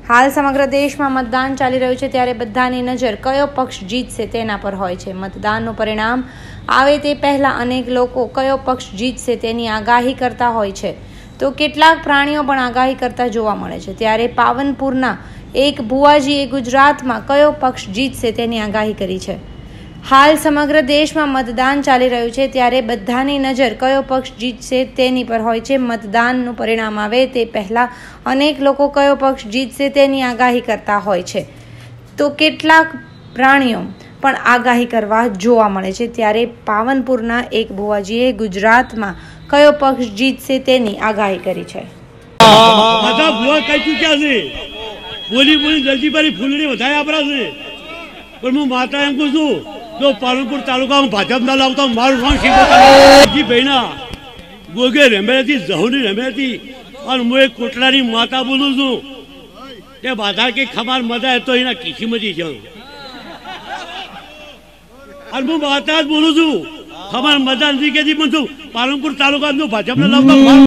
હાલ સમગ્ર દેશમાં મતદાન ચાલી રહ્યું છે, ત્યારે બધાની નજર કયો પક્ષ જીતશે તેના પર હોય છે। મતદાનનું પરિણામ આવે તે પહેલાં અનેક લોકો કયો પક્ષ જીતશે તેની આગાહી કરતા હોય છે, તો કેટલાક પ્રાણીઓ પણ આગાહી કરતા જોવા મળે છે। ત્યારે પાવનપુરના એક ભુવાજીએ ગુજરાતમાં કયો પક્ષ જીતશે તેની આગાહી કરી છે। હાલ સમગ્ર દેશમાં મતદાન ચાલી રહ્યું છે, ત્યારે બધાની નજર કયો પક્ષ જીતશે તેની પર હોય છે। મતદાનનું પરિણામ આવે તે પહેલાં અનેક લોકો કયો પક્ષ જીતશે તેની આગાહી કરતા હોય છે, તો કેટલાક પ્રાણીઓ પણ આગાહી કરવા જોવા મળે છે। ત્યારે પાવનપુરના એક ભુવાજીએ ગુજરાતમાં કયો પક્ષ જીતશે તેની આગાહી કરી છે। બધા ભુવા કહી ચૂક્યા છે, બોલી બોલી જલ્દી ભરી ફૂલડી વધારે આપણા છે, પણ હું માતા એમ કહું છું, જો પાલનપુર તાલુકામાં ભાજપ ના લાવતા મારું નામ શિવજી ભાઈના ગોગે રમેતી જહુની રમેતી અને હું એક કોટલાની માતા બોલું છું તે બાધા કે ખમાર મજા તો એના કિસ્મતી છે અને હું માતા જ બોલું છું, ખમાર મજા નથી કહેતી, પણ છું પાલનપુર તાલુકાનું ભાજપ ના લાવતા